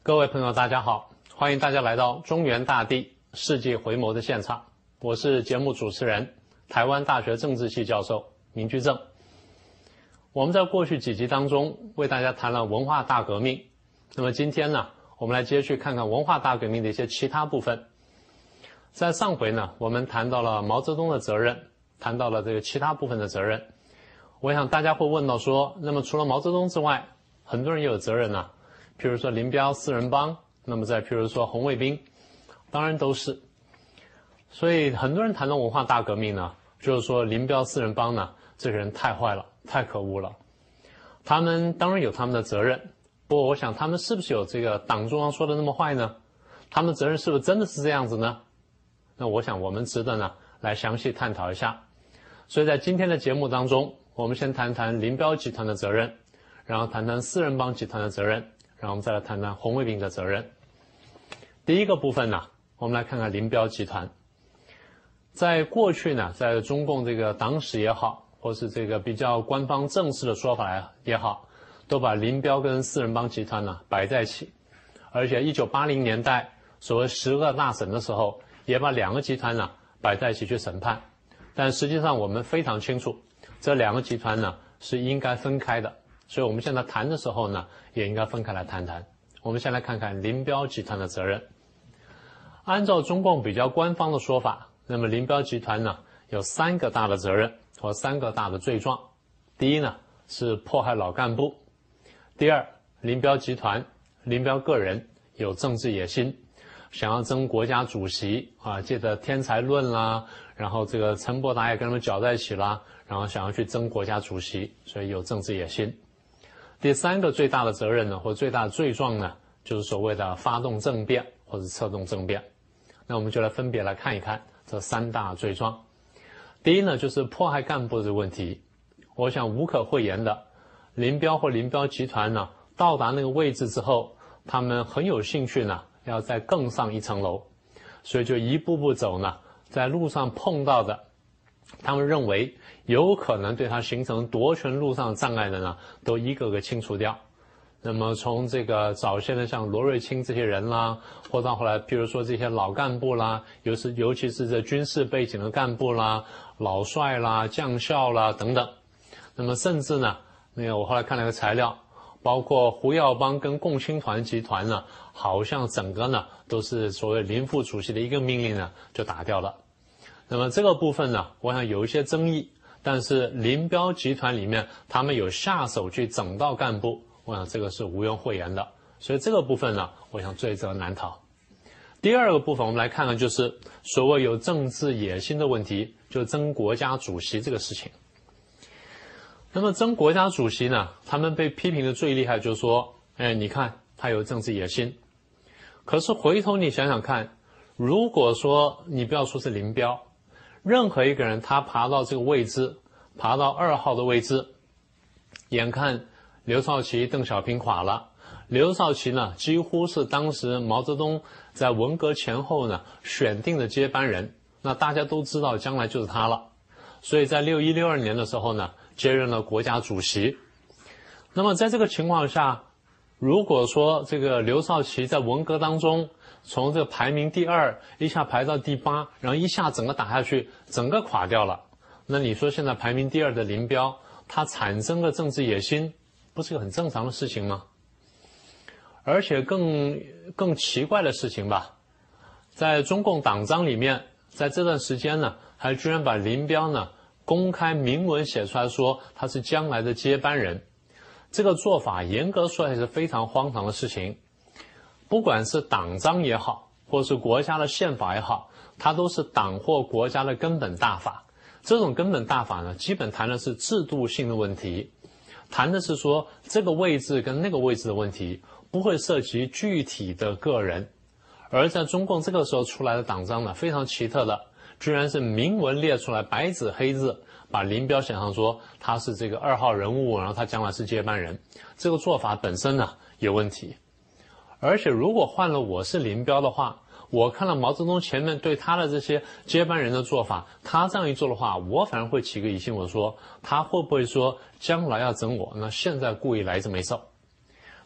各位朋友，大家好，欢迎大家来到中原大地世纪回眸的现场。我是节目主持人，台湾大学政治系教授明居正。我们在过去几集当中为大家谈了文化大革命，那么今天呢，我们来接续看看文化大革命的一些其他部分。在上回呢，我们谈到了毛泽东的责任，谈到了这个其他部分的责任。我想大家会问到说，那么除了毛泽东之外，很多人也有责任啊，譬如说林彪四人帮，那么再譬如说红卫兵，当然都是。所以很多人谈到文化大革命呢，就是说林彪四人帮呢，这个人太坏了，太可恶了。他们当然有他们的责任，不过我想他们是不是有这个党中央说的那么坏呢？他们的责任是不是真的是这样子呢？那我想我们值得呢来详细探讨一下。所以在今天的节目当中，我们先谈谈林彪集团的责任，然后谈谈四人帮集团的责任，然后我们再来谈谈红卫兵的责任。第一个部分呢，我们来看看林彪集团。在过去呢，在中共这个党史也好，或是这个比较官方正式的说法也好，都把林彪跟四人帮集团呢摆在一起。而且1980年代所谓10个大审的时候，也把两个集团呢摆在一起去审判。但实际上我们非常清楚，这两个集团呢是应该分开的，所以我们现在谈的时候呢，也应该分开来谈谈。我们先来看看林彪集团的责任。按照中共比较官方的说法，那么林彪集团呢有3个大的责任或3个大的罪状。第一呢是迫害老干部，第二，林彪集团林彪个人有政治野心，想要争国家主席啊，借着天才论啦，然后这个陈伯达也跟他们搅在一起啦，然后想要去争国家主席，所以有政治野心。第3个最大的责任呢，或最大的罪状呢，就是所谓的发动政变或者策动政变。那我们就来分别来看一看这3大罪状。第一呢，就是迫害干部的问题。我想无可讳言的，林彪或林彪集团呢，到达那个位置之后，他们很有兴趣呢，要再更上一层楼，所以就一步步走呢，在路上碰到的，他们认为有可能对他形成夺权路上障碍的呢，都一个个清除掉。那么从这个早先的像罗瑞卿这些人啦，或到后来譬如说这些老干部啦，尤其是这军事背景的干部啦，老帅啦，将校啦等等。那么甚至呢，我后来看了一个材料，包括胡耀邦跟共青团集团呢，好像整个呢都是所谓林副主席的一个命令呢就打掉了。那么这个部分呢，我想有一些争议，但是林彪集团里面他们有下手去整到干部，我想这个是毋庸讳言的，所以这个部分呢，我想罪责难逃。第二个部分我们来看看，就是所谓有政治野心的问题，就争国家主席这个事情。那么争国家主席呢，他们被批评的最厉害就是说，你看他有政治野心。可是回头你想想看，如果说你不要说是林彪，任何一个人他爬到这个位置，爬到2号的位置，眼看刘少奇、邓小平垮了，刘少奇呢几乎是当时毛泽东在文革前后呢选定的接班人，那大家都知道将来就是他了，所以在61、62年的时候呢接任了国家主席。那么在这个情况下，如果说这个刘少奇在文革当中从这个排名第2一下排到第8，然后一下整个打下去，整个垮掉了，那你说现在排名第2的林彪，他产生了政治野心，不是个很正常的事情吗？而且更奇怪的事情吧，在中共党章里面，在这段时间呢，还居然把林彪呢公开明文写出来说他是将来的接班人。这个做法严格说来是非常荒唐的事情。不管是党章也好，或是国家的宪法也好，它都是党或国家的根本大法。这种根本大法呢，基本谈的是制度性的问题，谈的是说这个位置跟那个位置的问题，不会涉及具体的个人。而在中共这个时候出来的党章呢，非常奇特的，居然是明文列出来，白纸黑字，把林彪写上说他是这个2号人物，然后他将来是接班人。这个做法本身呢有问题。而且如果换了我是林彪的话，我看了毛泽东前面对他的这些接班人的做法，他这样一做的话，我反而会起个疑心，我说他会不会说将来要整我，那现在故意来这么一手。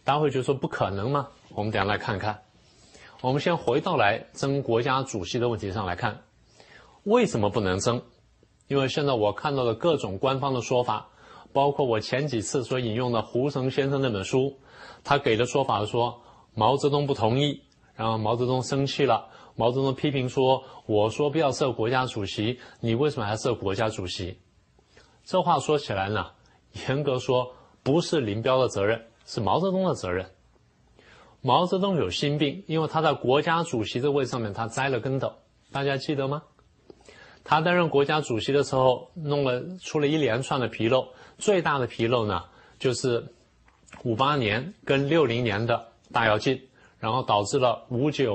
大家会觉得说不可能吗？我们等一下来看看。我们先回到来争国家主席的问题上来看，为什么不能争？因为现在我看到的各种官方的说法，包括我前几次所引用的胡绳先生那本书，他给的说法是说毛泽东不同意，然后毛泽东生气了，毛泽东批评说，我说不要设国家主席，你为什么还设国家主席？这话说起来呢，严格说不是林彪的责任，是毛泽东的责任。毛泽东有心病，因为他在国家主席的位置上面他栽了跟斗，大家记得吗？他担任国家主席的时候出了一连串的纰漏，最大的纰漏呢就是58年跟60年的大跃进，然后导致了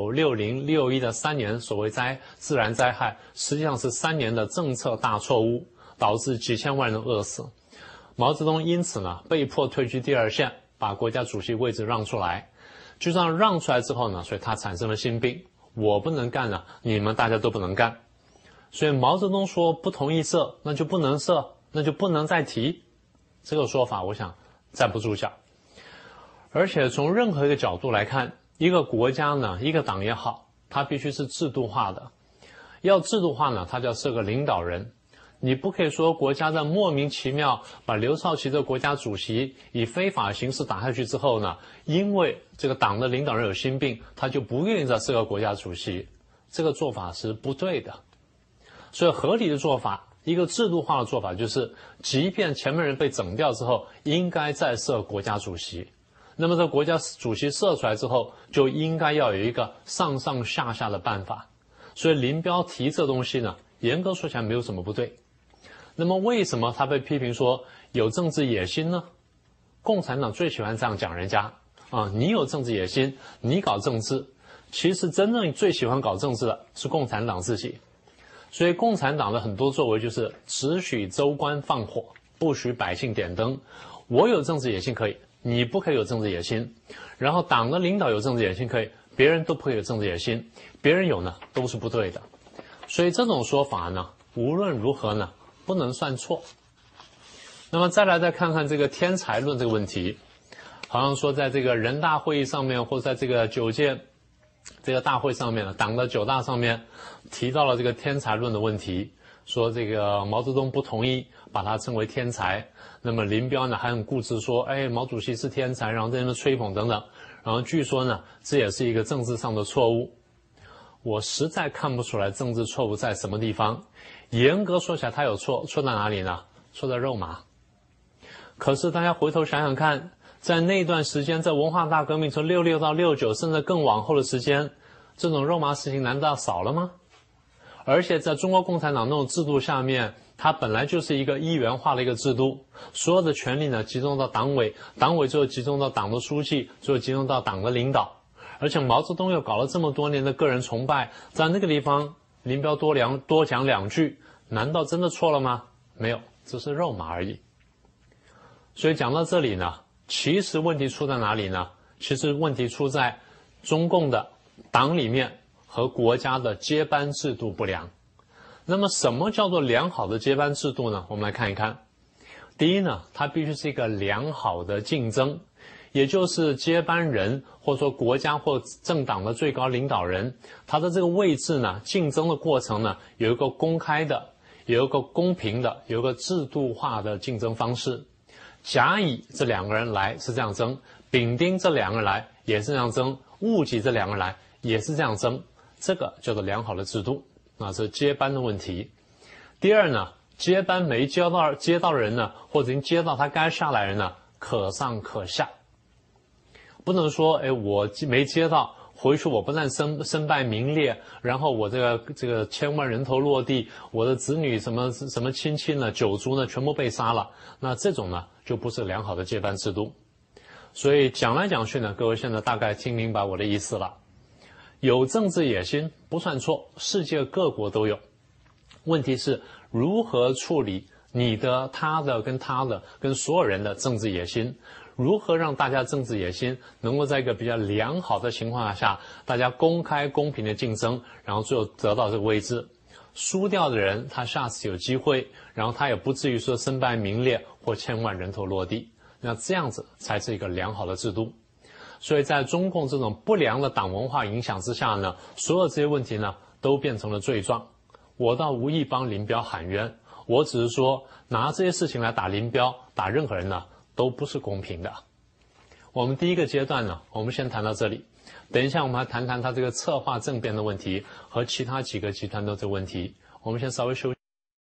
59、60、61的3年所谓自然灾害，实际上是3年的政策大错误，导致几千万人饿死。毛泽东因此呢被迫退居第二线，把国家主席位置让出来。就这样让出来之后呢，所以他产生了心病，我不能干了，你们大家都不能干。所以毛泽东说不同意设，那就不能设，那就不能再提。这个说法我想站不住脚。而且从任何一个角度来看，一个国家呢，一个党也好，它必须是制度化的。要制度化呢，它就要设个领导人。你不可以说国家在莫名其妙把刘少奇的国家主席以非法形式打下去之后呢，因为这个党的领导人有心病，他就不愿意再设个国家主席，这个做法是不对的。所以合理的做法，一个制度化的做法就是，即便前面人被整掉之后，应该再设国家主席。那么这国家主席设出来之后，就应该要有一个上上下下的办法。所以林彪提这东西呢，严格说起来没有什么不对。那么为什么他被批评说有政治野心呢？共产党最喜欢这样讲人家你有政治野心，你搞政治。其实真正最喜欢搞政治的是共产党自己。所以共产党的很多作为就是只许州官放火，不许百姓点灯。我有政治野心可以，你不可以有政治野心。然后党的领导有政治野心可以，别人都不可以有政治野心，别人有呢都是不对的。所以这种说法呢，无论如何呢不能算错。那么再看看这个天才论这个问题，好像说在这个人大会议上面，或者在这个9届这个大会上面，党的9大上面提到了这个天才论的问题，说这个毛泽东不同意把他称为天才，那么林彪呢还很固执说毛主席是天才，然后在那边吹捧等等，然后据说呢这也是一个政治上的错误。我实在看不出来政治错误在什么地方。严格说起来他有错在哪里呢？错在肉麻。可是大家回头想想看，在那段时间，在文化大革命从66到69甚至更往后的时间，这种肉麻事情难道少了吗？而且在中国共产党那种制度下面，它本来就是一个一元化的一个制度，所有的权力呢集中到党委，党委最后集中到党的书记，最后集中到党的领导。而且毛泽东又搞了这么多年的个人崇拜，在那个地方林彪多讲2句，难道真的错了吗？没有，只是肉麻而已。所以讲到这里呢，其实问题出在哪里呢？其实问题出在中共的党里面和国家的接班制度不良。那么什么叫做良好的接班制度呢？我们来看一看。第一呢，它必须是一个良好的竞争，也就是接班人或者说国家或政党的最高领导人，他的这个位置呢，竞争的过程呢，有一个公开的，有一个公平的，有一个制度化的竞争方式。甲乙这2个人来是这样争，丙丁这2个人来也是这样争，戊己这2个人来也是这样争，这个叫做良好的制度。这是接班的问题。第二呢，接班没接到的人呢，或者已经接到他该下来的人呢，可上可下。不能说我没接到，回去我不但身败名裂，然后我这个千万人头落地，我的子女什么亲戚呢9族呢全部被杀了，那这种呢就不是良好的接班制度。所以讲来讲去呢，各位现在大概听明白我的意思了。有政治野心不算错，世界各国都有。问题是如何处理你的、他的跟他的跟所有人的政治野心，如何让大家政治野心能够在一个比较良好的情况下，大家公开公平的竞争，然后最后得到这个位置。输掉的人他下次有机会，然后他也不至于说身败名裂或千万人头落地，那这样子才是一个良好的制度。 所以在中共这种不良的党文化影响之下呢，所有这些问题呢都变成了罪状。我倒无意帮林彪喊冤，我只是说拿这些事情来打林彪、打任何人呢都不是公平的。我们第一个阶段呢，我们先谈到这里。等一下我们还谈谈他这个策划政变的问题和其他几个集团的这个问题。我们先稍微休息。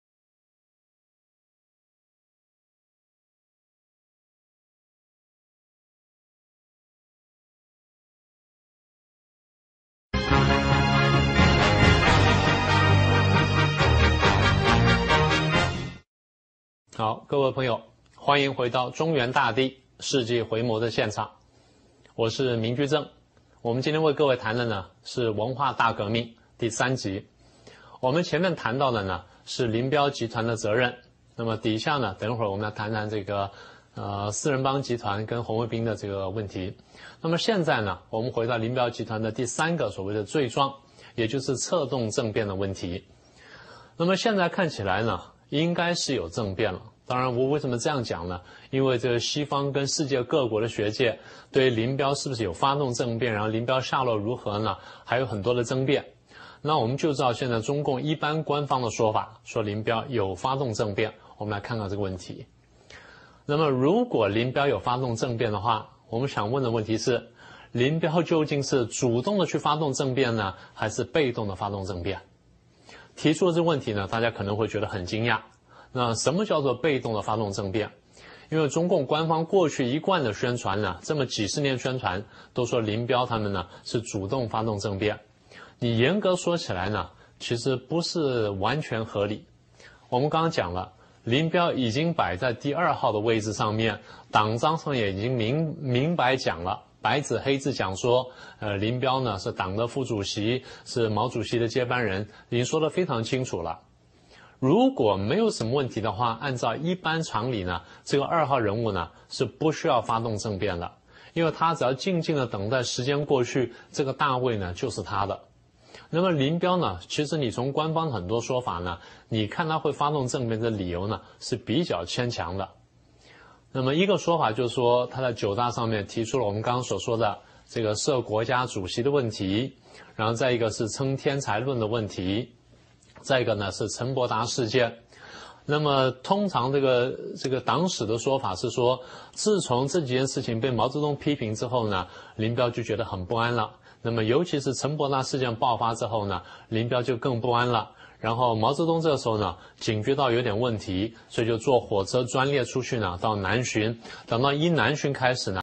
好，各位朋友，欢迎回到中原大地世纪回眸的现场，我是明居正。我们今天为各位谈的呢是文化大革命第3集。我们前面谈到的呢是林彪集团的责任，那么底下呢，等一会儿我们要谈谈这个四人帮集团跟红卫兵的这个问题。那么现在呢，我们回到林彪集团的第3个所谓的罪状，也就是策动政变的问题。那么现在看起来呢，应该是有政变了。当然我为什么这样讲呢？因为这个西方跟世界各国的学界对林彪是不是有发动政变，然后林彪下落如何呢，还有很多的争辩。那我们就知道现在中共一般官方的说法说林彪有发动政变。我们来看看这个问题。那么如果林彪有发动政变的话，我们想问的问题是，林彪究竟是主动的去发动政变呢，还是被动的发动政变？提出了这个问题呢，大家可能会觉得很惊讶。那什么叫做被动的发动政变？因为中共官方过去一贯的宣传呢，这么几十年宣传都说林彪他们呢是主动发动政变。你严格说起来呢，其实不是完全合理。我们刚刚讲了，林彪已经摆在第2号的位置上面，党章上也已经明白讲了，白纸黑字讲说，林彪呢是党的副主席，是毛主席的接班人，已经说得非常清楚了。如果没有什么问题的话，按照一般常理呢，这个2号人物呢是不需要发动政变的，因为他只要静静的等待时间过去，这个大位呢就是他的。那么林彪呢，其实你从官方很多说法呢，你看他会发动政变的理由呢是比较牵强的。那么一个说法就是说，他在9大上面提出了我们刚刚所说的这个设国家主席的问题，然后再一个是称天才论的问题，再一个呢是陈伯达事件。那么通常这个党史的说法是说，自从这几件事情被毛泽东批评之后呢，林彪就觉得很不安了。那么尤其是陈伯达事件爆发之后呢，林彪就更不安了。然后毛泽东这个时候呢，警觉到有点问题，所以就坐火车专列出去呢，到南巡。等到一南巡开始呢，